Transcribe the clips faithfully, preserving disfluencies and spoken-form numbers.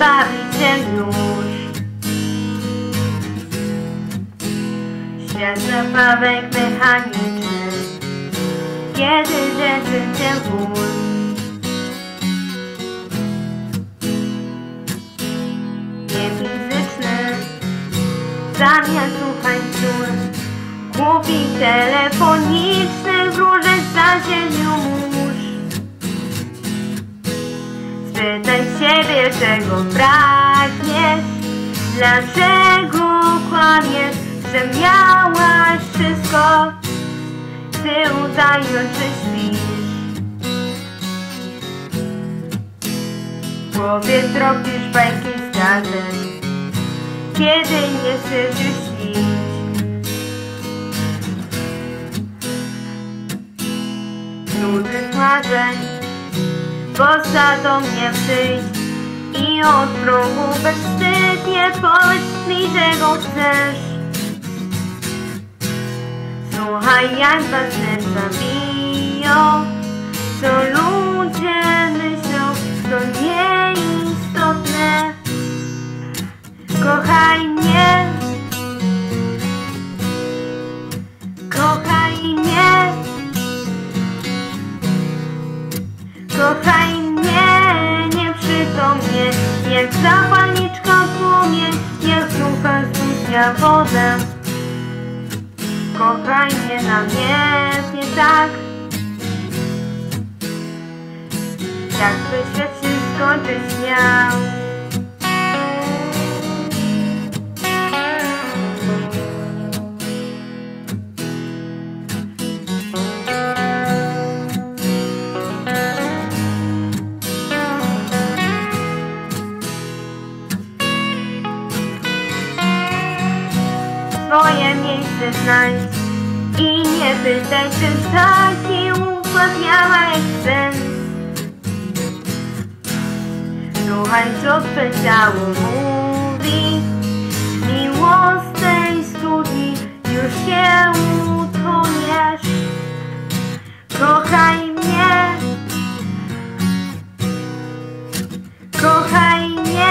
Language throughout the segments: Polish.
bawi się już. Świat zabawek mechanicznych, kiedy rzeczy cię ból. Niefizyczny, zamiast słuchać sól. Głupi telefoniczny, wróży w zasięgu mórz. Spytaj siebie, czego pragniesz, dlaczego kłamiesz, że miałaś wszystko, ty udajesz, że śpisz. W głowie tropisz bajki z gazet, kiedy nie chcesz już śnić. Nudy marzeń, poza do mnie przyjść i od progu bezwstydnie powiedz mi, czego chcesz. Słuchaj, jak was serca biją, co ludzie myślą, to nieistotne. Kochaj mnie, kochaj mnie, kochaj mnie nieprzytomnie, jak zapalniczka płomień, jak sucha studnia wodę. Kochaj mnie namiętnie tak, jakby świat się skończyć miał. Swoje miejsce znajdź i nie pytaj, czy taki układ miała jak sens. Słuchaj, co twe ciało mówi, miłosnej studni już się utoniesz. Kochaj mnie, kochaj mnie,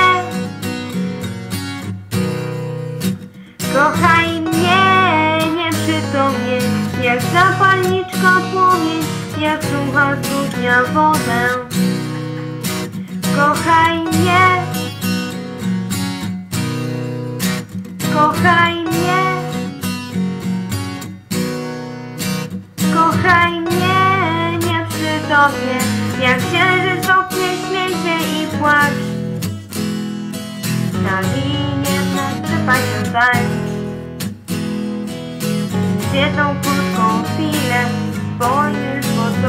kochaj mnie nieprzytomnie, jak zapalniczka płomień, jak sucha studnia wodę. Kochaj mnie, kochaj mnie, kochaj mnie nieprzytomnie, jak księżyc w oknie, śmiej się i płacz. Na linie zasypaj się tańcz. Z jedną krótką chwilę spojrzysz w